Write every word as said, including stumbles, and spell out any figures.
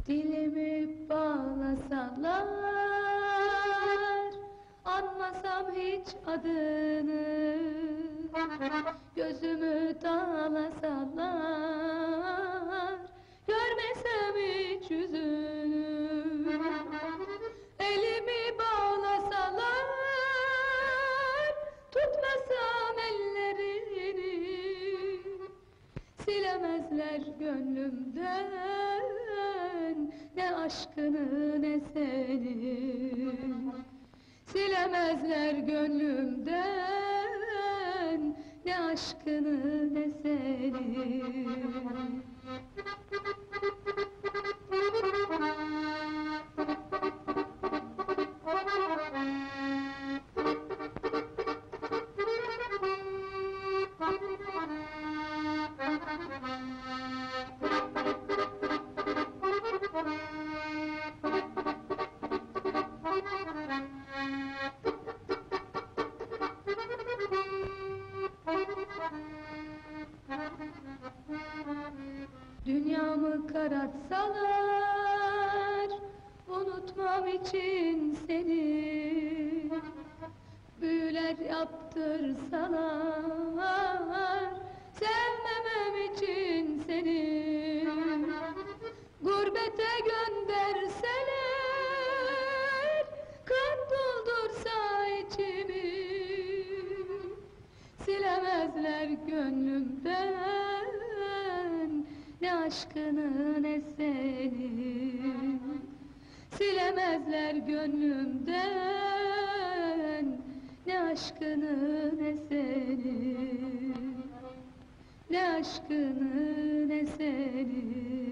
Dilimi bağlasalar, anmasam hiç adını. Gözümü dağlasalar, görmesem hiç yüzünü. Elimi bağlasalar, tutmasam ellerini. Silemezler gönlümden ne aşkını ne seni. Silemezler gönlümden ne aşkını ne seni. Dünyamı karartsalar, unutmam için seni. Büyüler yaptırsalar, sevmemem için seni. Gurbete gönderseler, kan doldursa içimi. Silemezler gönlümden ne aşkını ne seni. Silemezler gönlümden ne aşkını ne seni. Ne aşkını ne seni.